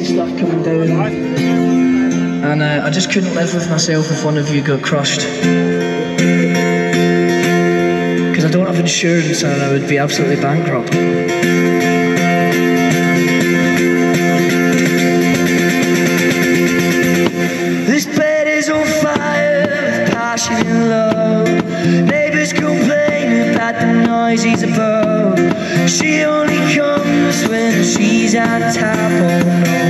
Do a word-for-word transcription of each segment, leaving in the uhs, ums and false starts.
and stuff coming down, and uh, I just couldn't live with myself if one of you got crushed, because I don't have insurance and I would be absolutely bankrupt. This bed is on fire with passion and love. Neighbours complain about the noises above. She only comes when she's on top, oh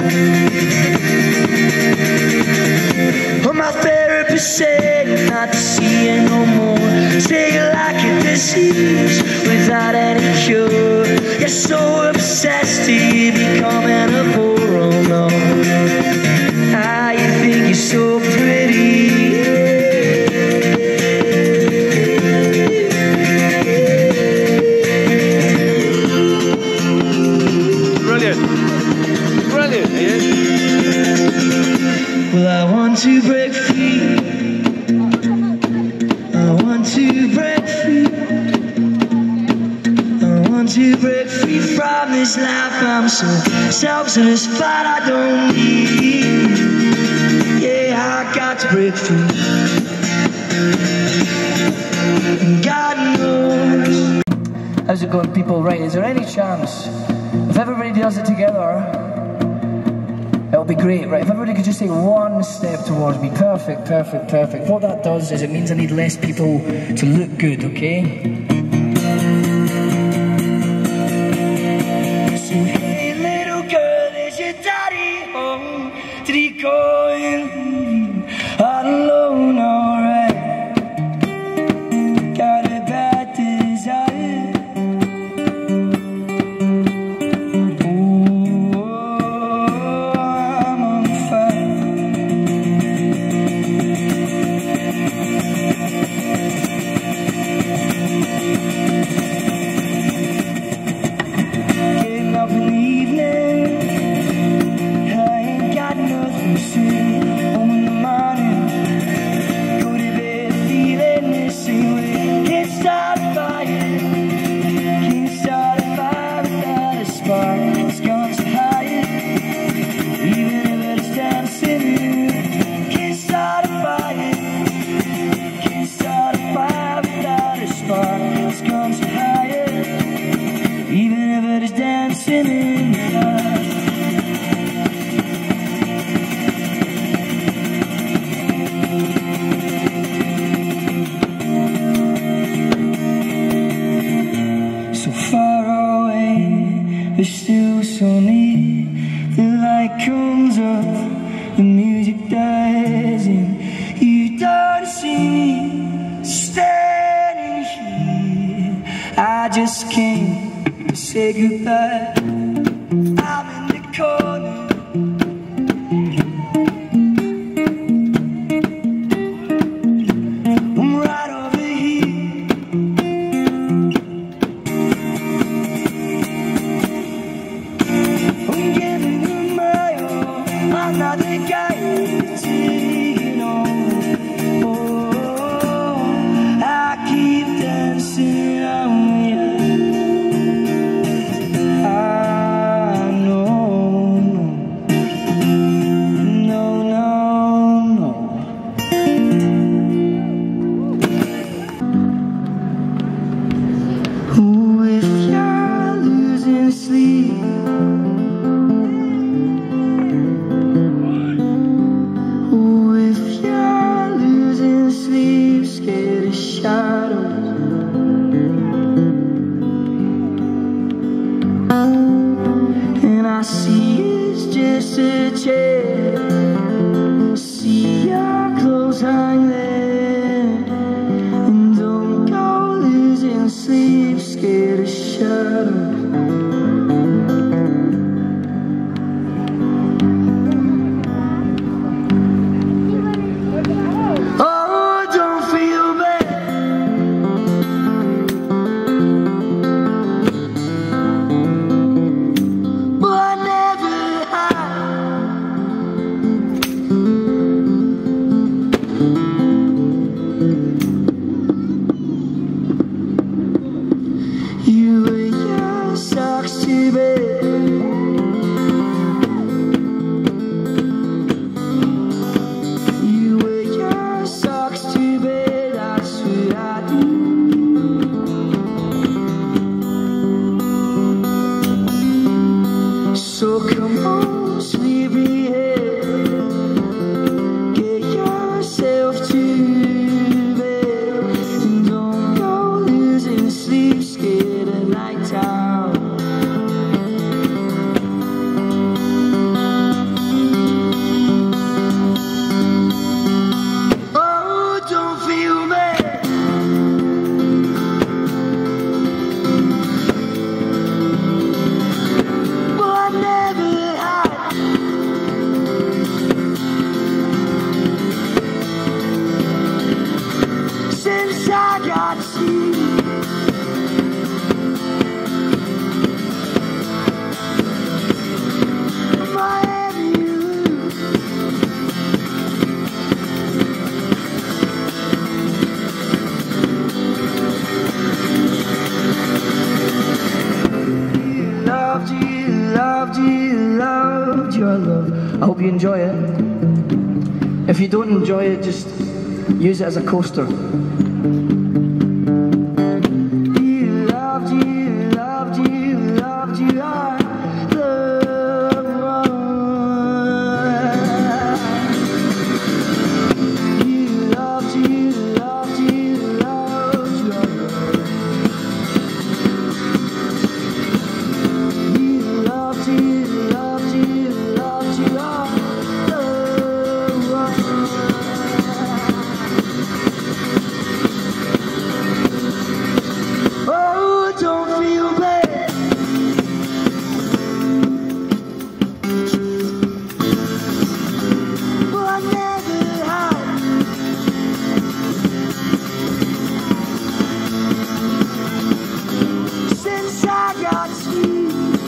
no. Oh, my therapist said not to see you no more. Say you like a disease without any cure. You're so obsessed you becoming a bore, oh no. Ah, you think you're so pretty. Well, I want to break free. I want to break free. I want to break free from this life I'm so self-satisfied I don't need. Yeah, I got to break free. And God knows. How's it going, people? Right, is there any chance if everybody does it together? It'll be great, right? If everybody could just take one step towards me. Perfect, perfect, perfect. What that does is it means I need less people to look good, okay? So hey little girl, is your daddy home? Did he go in all alone, alright? Got a bad desire. But still so near. The light comes up, the music dies, and you don't see me standing here. I just came to say goodbye. I'm in the corner. I'm right over here. I'm not the guy who's taking on. Oh, I keep dancing around you. I know, no, no, no. Oh, if you're losing sleep, and I see it's just a chair. See your clothes hang there, and don't go losing sleep, scared of shadows. your sleepy head, get yourself to bed, and don't go losing sleep scared at night time. Oh, don't feel bad. Well, I never had. Since I got you. Loved you, loved you, loved your love. I hope you enjoy it. If you don't enjoy it, just use it as a coaster. You loved you, loved you, loved you, I love you. You loved you, loved you, loved your love. Loved you, loved you, loved you, I love you. Oh, don't feel bad. Well, I never had. Since I got you.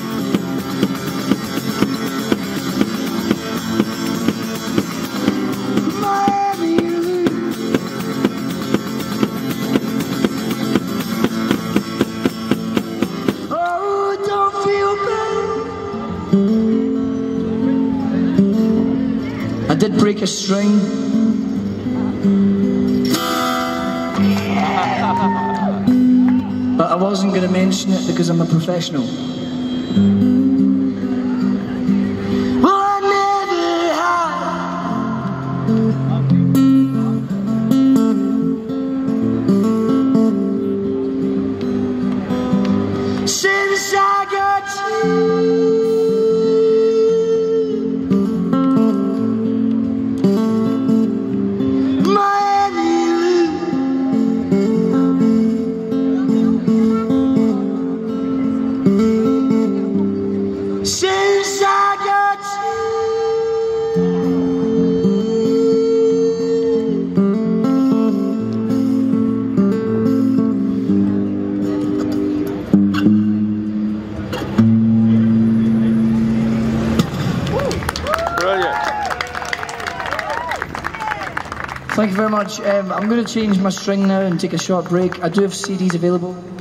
I did break a string. But I wasn't going to mention it because I'm a professional. Well, I never had. Since I got you. Since I got Brilliant. Thank you very much. Um, I'm going to change my string now and take a short break. I do have C Ds available.